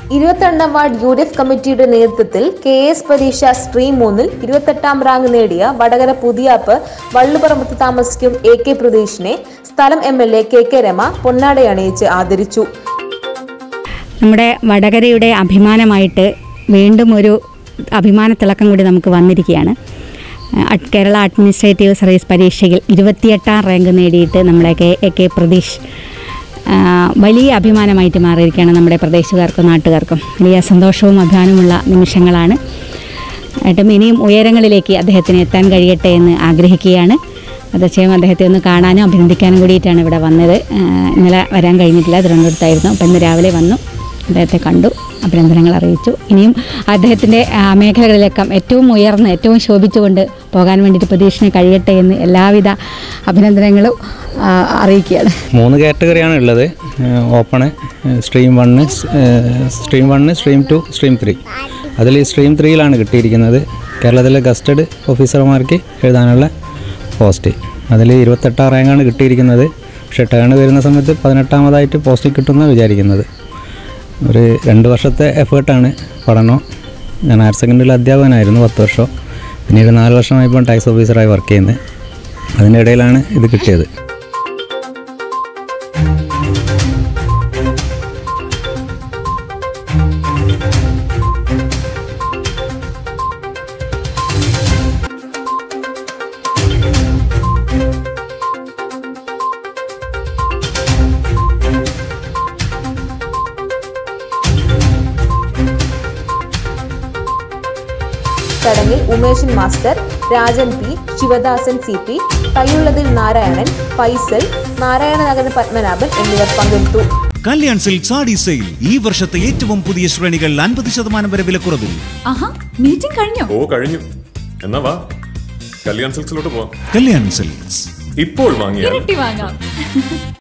22ാം ward UDF കമ്മിറ്റിയുടെ നേതൃത്വത്തിൽ KS പരീക്ഷ സ്ട്രീം 3-ൽ 28ാം റാങ്ക് നേടിയ വടകര പുതിയാപ്പ് വള്ളുപറമ്പത്ത് താമസിക്കും AK പ്രതീഷിനെ സ്ഥലം MLA KK രമ പൊന്നാടയണിയിച്ച് ആദരിച്ചു. നമ്മുടെ വടകരയുടെ അഭിമാനമായിട്ട് വീണ്ടും ഒരു അഭിമാന തിളക്കം കൂടി നമുക്ക് വന്നിരിക്കുകയാണ്. കേരള അഡ്മിനിസ്ട്രേറ്റീവ് സർവീസ് പരീക്ഷയിൽ 28ാം റാങ്ക് നേടിയിട്ട് നമ്മുടെ KK പ്രതീഷ് വലിയ അഭിമാനമായിട്ട് മാറിയിരിക്കുകയാണ്. നമ്മുടെ പ്രദേശക്കാർക്കും നാട്ടുകാർക്കും വലിയ സന്തോഷവും അഭിമാനവുമുള്ള നിമിഷങ്ങളാണ്. ഇനിയും ഉയരങ്ങളിലേക്ക് അദ്ദേഹത്തിന് എത്താൻ കഴിയട്ടെ എന്ന് ആഗ്രഹിക്കുകയാണ്. തീർച്ചയായും അദ്ദേഹത്തെ ഒന്ന് കാണാനും അഭിനന്ദിക്കാനും കൂടിയിട്ടാണ് ഇവിടെ വന്നത്. ഇന്നലെ വരാൻ കഴിഞ്ഞിട്ടില്ല, തിരുവനന്തപുരത്തായിരുന്നു. അപ്പോൾ ഇന്ന് രാവിലെ വന്നു, അദ്ദേഹത്തെ കണ്ടു, അഭിനന്ദനങ്ങൾ അറിയിച്ചു. ഇനിയും അദ്ദേഹത്തിൻ്റെ മേഖലകളിലേക്കും ഏറ്റവും ഉയർന്ന് ഏറ്റവും ശോഭിച്ചുകൊണ്ട് പോകാൻ വേണ്ടിയിട്ട് പ്രതീക്ഷിന് കഴിയട്ടെ എന്ന് എല്ലാവിധ അഭിനന്ദനങ്ങളും അറിയിക്കുകയാണ്. 3 കാറ്റഗറിയാണ് ഉള്ളത്. Open, stream 1, stream 2, stream 3. അതിൽ സ്ട്രീം 3-ലാണ് കിട്ടിയിരിക്കുന്നത്. കേരളത്തിലെ ഗസ്റ്റഡ് ഓഫീസർമാർക്ക് എഴുതാനുള്ള പോസ്റ്റ്. അതിൽ 28ാം റാങ്കാണ് കിട്ടിയിരിക്കുന്നത്. പക്ഷേ ടേൺ വരുന്ന സമയത്ത് 18ാമതായിട്ട് പോസ്റ്റ് കിട്ടുമെന്നാണ് വിചാരിക്കുന്നത്. ഒരു 2 വർഷത്തെ എഫേർട്ടാണ് പഠനം. ഞാൻ ഹയർ സെക്കൻഡറിയിൽ അധ്യാപകനായിരുന്നു 10 വർഷം. പിന്നീട് 4 വർഷമായിപ്പോൾ ടാക്സ് ഓഫീസറായി വർക്ക് ചെയ്യുന്നത്. അതിൻ്റെ ഇടയിലാണ് ഇത് കിട്ടിയത്. ചടങ്ങിൽ Umeshan master, Rajan P, Sivadasan CP, തയ്യുള്ളതിൽ നാരായണൻ, ഫൈസൽ, നാരായണനഗരൻ പത്മനാഭൻ എന്നിവർ പങ്കെടുത്തു. കല്യാൺ സിൽക്സ് ആടി സെയിൽ ഈ വർഷത്തെ ഏറ്റവും പുതിയ ശ്രേണികൾ 50% വരെ വിലക്കുറവിൽ. മീറ്റിംഗ് കഴിഞ്ഞോ? കഴിഞ്ഞു. എന്നാ വാ, കല്യാൺ സിൽക്സിലോട്ട് പോവാം. കല്യാൺ സിൽക്സ് ഇപ്പോൾ വാങ്ങിയാൽ വാങ്ങാം.